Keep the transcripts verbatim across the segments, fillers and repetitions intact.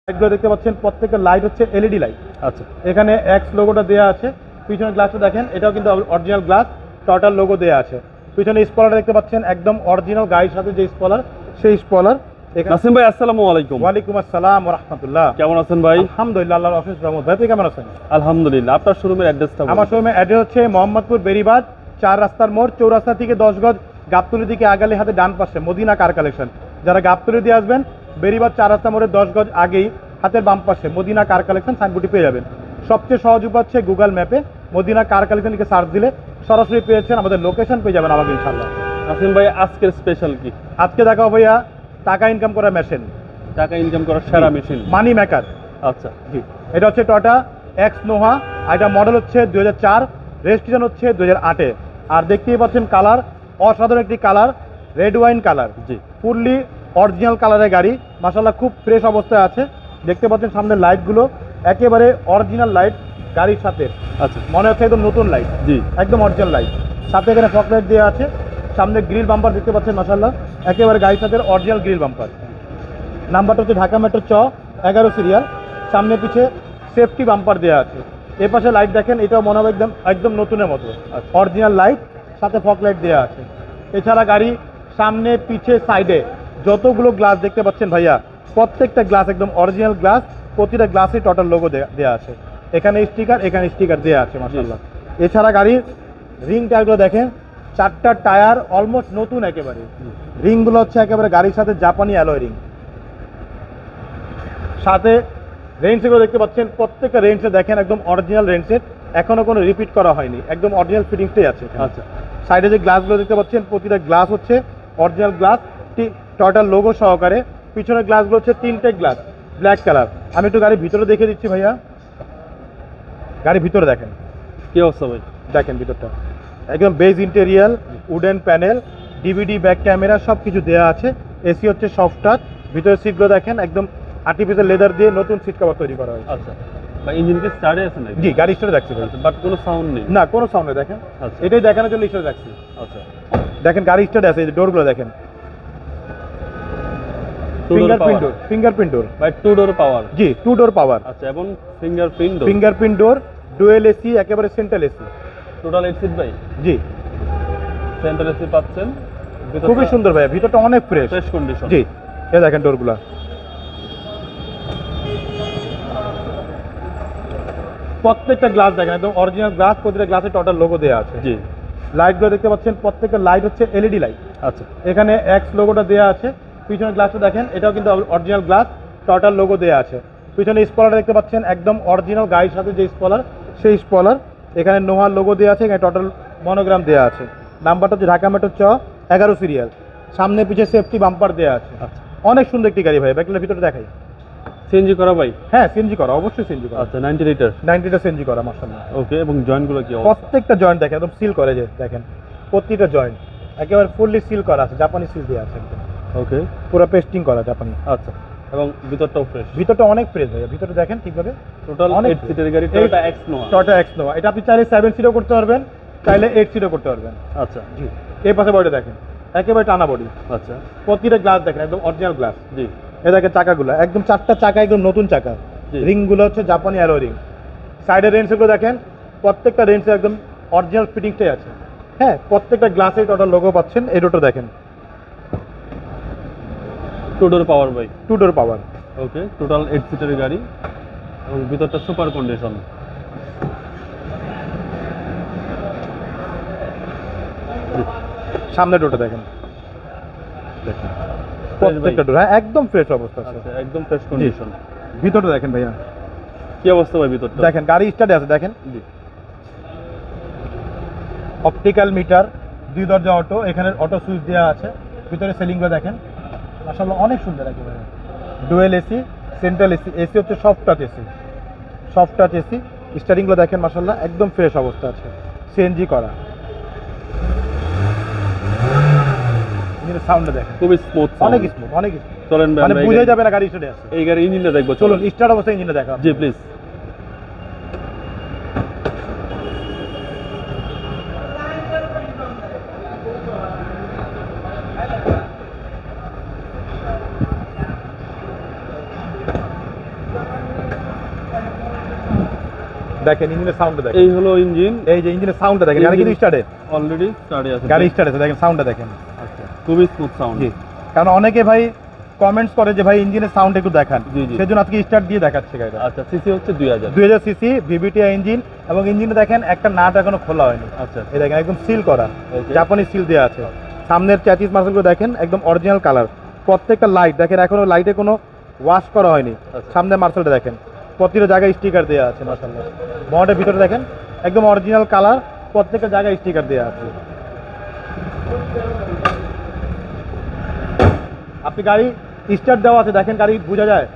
লাইটগুলো দেখতে পাচ্ছেন, প্রত্যেকটা লাইট হচ্ছে এলইডি লাইট। আচ্ছা, এখানে এক্স লোগোটা দেওয়া আছে। পিছনের গ্লাসটা দেখেন, এটাও কিন্তু অরিজিনাল গ্লাস, টোটাল লোগো দেওয়া আছে। পিছনে স্পলার দেখতে পাচ্ছেন, একদম অরিজিনাল গাড়ির সাথে যে স্পলার, সেই স্পলার। নাসিম ভাই, আসসালামু আলাইকুম। ওয়ালাইকুম আসসালাম ওয়া রাহমাতুল্লাহ। কেমন আছেন ভাই? আলহামদুলিল্লাহ, আল্লাহর অশেষ রহমত। ভাই আপনি কেমন আছেন? আলহামদুলিল্লাহ। আপনার শোরুমের অ্যাড্রেসটা? আমার শোরুমের অ্যাড্রেস হচ্ছে মোহাম্মদপুর বেরিবাদ, চার রাস্তার মোড়, চৌরাস্তা থেকে দশ গজ গাবতলী দিকে আগালে হাতে ডান পাশে মদিনা কার কালেকশন। যারা গাবতলী দিয়ে আসবেন, বেরিবাদ চার রাস্তা মোড়ে দশ গজ আগেই হাতের বাম পাশে মদিনা কার কালেকশন সাইনবোর্ডটি পেয়ে যাবেন। সবচেয়ে সহজ উপায় হচ্ছে গুগল ম্যাপে মদিনা কার কালেকশন লিখে সার্চ দিলে সরাসরি পেয়েছেন, আমাদের লোকেশন পেয়ে যাবেন আমাকে ইনশাআল্লাহ। নাসিম ভাই, আজকের স্পেশাল কি? আজকে দেখাবো ভাইয়া টাকা ইনকাম করার মেশিন, টাকা ইনকাম করার সেরা মেশিন, মানি মেকার। আচ্ছা জি, এটা হচ্ছে টটা এক্স নোহা। এটা মডেল হচ্ছে দুই হাজার চার, রেজিস্ট্রেশন হচ্ছে দুই হাজার আটে। আর দেখতেই পাচ্ছেন কালার, অসাধারণ একটি কালার, রেড ওয়াইন কালার। জি, ফুললি অরিজিনাল কালারের গাড়ি, মাশাআল্লাহ খুব ফ্রেশ অবস্থায় আছে। দেখতে পাচ্ছেন সামনের লাইটগুলো একেবারে অরিজিনাল লাইট গাড়ির সাথে। আচ্ছা, মনে হচ্ছে একদম নতুন লাইট। জি, একদম অরিজিনাল লাইট। সাথে এখানে ফগ লাইট দেওয়া আছে। সামনে গ্রিল বাম্পার দেখতে পাচ্ছেন, মাশাআল্লাহ একেবারে গাড়ির সাথে অরিজিনাল গ্রিল বাম্পার। নাম্বারটা হচ্ছে ঢাকা মেট্রো চ এগারো সিরিয়াল। সামনে পিছে সেফটি বাম্পার দেওয়া আছে। এ পাশে লাইট দেখেন, এটাও মনে হবে একদম একদম নতুনের মতো অরিজিনাল লাইট, সাথে ফগ লাইট দেওয়া আছে। এছাড়া গাড়ি সামনে পিছে সাইডে যতগুলো গ্লাস দেখতে পাচ্ছেন ভাইয়া, প্রত্যেকটা গ্লাস একদম অরিজিনাল গ্লাস। প্রতিটা গ্লাসে টোটাল লোগো দেওয়া আছে। এখানে স্টিকার, এখানে স্টিকার দেওয়া আছে মাশাআল্লাহ। এছাড়া গাড়ির রিং টায়ারগুলো দেখেন, চারটা টায়ার অলমোস্ট নতুন একেবারে। রিংগুলো হচ্ছে একেবারে গাড়ির সাথে জাপানি অ্যালয় রিং। সাথে রেঞ্জগুলো দেখতে পাচ্ছেন, প্রত্যেকটা রেঞ্জে দেখেন একদম অরিজিনাল রেঞ্জের, এখনো কোনো রিপিট করা হয়নি, একদম অরিজিনাল ফিটিংসটাই আছে। আচ্ছা, সাইডে যে গ্লাসগুলো দেখতে পাচ্ছেন, প্রতিটা গ্লাস হচ্ছে অরিজিনাল গ্লাস, টোটাল লোগো সহকারে। পিছনের গ্লাসগুলো হচ্ছে তিনটে গ্লাস ব্ল্যাক কালার। আমি একটু গাড়ির ভিতরে দেখে দিচ্ছি ভাইয়া। গাড়ির ভিতরে দেখেন কি অবস্থা ভাই? দেখেন ভিতরটা একদম beige interior, wooden panel, DVD back camera সব কিছু দেওয়া আছে। এসি হচ্ছে সফট টাচ। ভিতরে সিটগুলো দেখেন একদম আর্টিফিশিয়াল লেদার দিয়ে নতুন সিট কভার তৈরি করা হয়েছে। আচ্ছা ভাই, ইঞ্জিন কি স্টার্টে আছে নাকি? জি, গাড়ি স্টার্টে রাখছি ভাই, বাট কোনো সাউন্ড নেই। না, কোনো সাউন্ড নেই। দেখেন, আচ্ছা, এটাই দেখানোর জন্য স্টার্টে রাখছি। আচ্ছা, দেখেন গাড়ি স্টার্টে আছে, এই যে ডোরগুলো দেখেন, ফিঙ্গারপ্রিন্ট ডোর, ফিঙ্গারপ্রিন্ট ডোর ভাই, টু ডোর পাওয়ার। জি, টু ডোর পাওয়ার। আচ্ছা, এবং fingerprint door, fingerprint door, dual AC, একেবারে central AC, total eight seat ভাই। জি, সেন্ট্রাল এসি পাচ্ছেন। খুবই সুন্দর ভাই, ভিতরটা অনেক ফ্রেশ, ফ্রেশ কন্ডিশন। জি, এই দেখেন ডোরগুলা, প্রত্যেকটা গ্লাস দেখেন একদম অরিজিনাল গ্লাস। প্রতিটা গ্লাসে টোটাল লোগো দেওয়া আছে। জি, লাইটগুলো দেখতে পাচ্ছেন, প্রত্যেকটা লাইট হচ্ছে এলইডি লাইট। আচ্ছা, এখানে এক্স লোগোটা দেওয়া আছে। পিছনের গ্লাসটা দেখেন, এটাও কিন্তু অরিজিনাল গ্লাস, টোটাল লোগো দেওয়া আছে। পিছনে স্পলার দেখতে পাচ্ছেন, একদম অরিজিনাল গাড়ির সাথে যে স্পলার, সেই স্পলার। এখানে নোহার লোগো দেওয়া আছে, এখানে টোটাল মনোগ্রাম দেওয়া আছে। নাম্বারটা হচ্ছে ঢাকা মেট্রো চ এগারো সিরিয়াল। সামনে পিছে সেফটি বাম্পার দেওয়া আছে। আচ্ছা, অনেক সুন্দর একটি গাড়ি ভাই, ব্যাকলার ভিতরে দেখাই। সিএনজি করা ভাই? হ্যাঁ, সিএনজি করা, অবশ্যই সিএনজি করা। আচ্ছা, নাইনটি লিটার, নাইনটিটা সিএনজি করা মাশাআল্লাহ। ওকে, এবং জয়েন্টগুলো কি অবস্থা? প্রত্যেকটা জয়েন্ট দেখেন একদম সিল করে, যে দেখেন প্রতিটা জয়েন্ট একেবারে ফুললি সিল করা আছে, জাপানি সিল দেওয়া আছে একদম। ওকে, পুরো পেস্টিং করা জাপানি। আচ্ছা, এবং ভিতরটাও ফ্রেশ। ভিতরটা অনেক ফ্রেশ ভাই, ভিতরে দেখেন ঠিকভাবে। টোটাল অনেক এইট সিটের গাড়ি, Toyota X Noah. Toyota X Noah. এটা আপনি চাইলে সেভেন সিটও করতে পারবেন, চাইলে এইট সিটও করতে পারবেন। আচ্ছা, জি, এই পাশে বডিটা দেখেন, একেবারে টানা বডি। আচ্ছা, প্রতিটা গ্লাস দেখেন একদম অরিজিনাল গ্লাস। জি, এ দেখেন চাকাগুলো একদম চারটা চাকা একদম নতুন চাকা। রিংগুলো হচ্ছে জাপানি অ্যালো রিং। সাইডের রেঞ্জগুলো দেখেন, প্রত্যেকটা রেঞ্জে একদম অরিজিনাল ফিটিংসটাই আছে। হ্যাঁ, প্রত্যেকটা গ্লাসে টোটাল লোগো পাচ্ছেন। এই ডোরটা দেখেন, টু ডোর পাওয়ার ভাই, two door power. Okay, total eight সিটের গাড়ি, এবং ভিতরটা সুপার কন্ডিশন। সামনে ডোরটা দেখেন, দেখেন প্রত্যেকটা ডোর হ্যাঁ একদম ফ্রেশ অবস্থা আছে, একদম ফ্রেশ কন্ডিশন। ভিতরটা দেখেন ভাইয়া, কি অবস্থা ভাই ভিতরটা? দেখেন গাড়ি স্টার্টে আছে, দেখেন জি, অপটিক্যাল মিটার, দুই দরজা অটো, এখানে অটো সুইচ দেওয়া আছে। ভিতরে সেলিংগুলো দেখেন মাশাআল্লাহ অনেক সুন্দর একেবারে। Dual AC, central AC, AC হচ্ছে soft touch AC, soft touch AC. স্টারিংগুলো দেখেন মাশাআল্লাহ একদম ফ্রেশ অবস্থা আছে, সিএনজি করা। সাউন্ডটা দেখেন খুবই স্মুথ, অনেক স্মুথ, অনেক স্মুথ। চলেন মানে বুঝে যাবে না গাড়ি স্টার্টে আছে। এই গাড়ির ইঞ্জিনটা দেখবো, চলুন স্টার্ট অবস্থায় ইঞ্জিনটা দেখা। জি প্লিজ। দেখেন ইঞ্জিনের সাউন্ডটা দেখেন, এই হলো ইঞ্জিন, এই যে ইঞ্জিনের সাউন্ডটা দেখেন, গাড়ি কিন্তু স্টার্টে, অলরেডি স্টার্টে আছে, গাড়ি স্টার্ট আছে, দেখেন সাউন্ডটা দেখেন। আচ্ছা, খুবই স্মুথ সাউন্ড। জি, কারণ অনেকে ভাই কমেন্টস করে যে ভাই ইঞ্জিনের সাউন্ড একটু দেখান, জি জি, সেজন্য আজকে স্টার্ট দিয়ে দেখাচ্ছে গাড়িটা। আচ্ছা, সিসি হচ্ছে দুই হাজার, দুই হাজার সিসি ভিভিটিআই ইঞ্জিন, এবং ইঞ্জিনে দেখেন একটা নাট এখনো খোলা হয়নি। আচ্ছা, এই দেখেন একদম সিল করা, Okay. জাপানি সিল দেওয়া আছে। সামনের চ্যাচিস মার্সেলগুলো দেখেন একদম অরিজিনাল কালার, প্রত্যেকটা লাইট দেখেন এখনো লাইটে কোনো ওয়াশ করা হয়নি। আচ্ছা। সামনের মার্সেলটা দেখেন, প্রতিটা জায়গায় স্টিকার দেওয়া আছে মাশাআল্লাহ। বনেটের ভিতরে দেখেন একদম অরিজিনাল কালার, প্রত্যেকটা জায়গায় স্টিকার দেওয়া আছে। আপনি গাড়ি স্টার্ট দেওয়া আছে দেখেন, গাড়ি বোঝা যায়।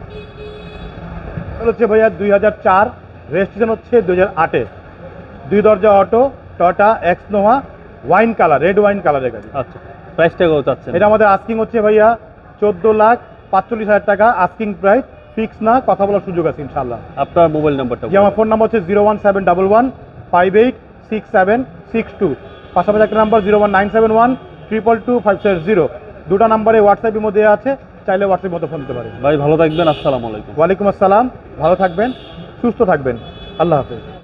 এটা হচ্ছে ভাইয়া দুই হাজার চার, রেজিস্ট্রেশন হচ্ছে দুই হাজার আটে, দুই দরজা auto, Toyota X Nova, wine colour, red wine কালারের গাড়ি। আচ্ছা, প্রাইসটা কত চাচ্ছেন? এটা আমাদের আস্কিং হচ্ছে ভাইয়া চোদ্দ লাখ পাঁচচল্লিশ হাজার টাকা আস্কিং প্রাইস, ফিক্স না, কথা বলার সুযোগ আছে ইনশাল্লাহ। আপনার মোবাইল নাম্বারটা যে আমার ফোন নাম্বার হচ্ছে zero one seven double one five eight six seven six two, পাশাপাশি একটা number zero one nine seven one triple two five seven zero, দুটো নাম্বারে হোয়াটসঅ্যাপের মধ্যে আছে, চাইলে হোয়াটসঅ্যাপের মধ্যে ফোন দিতে পারেন। ভাই ভালো থাকবেন, আসসালামু আলাইকুম। ওয়ালাইকুম আসসালাম, ভালো থাকবেন, সুস্থ থাকবেন, আল্লাহ হাফেজ।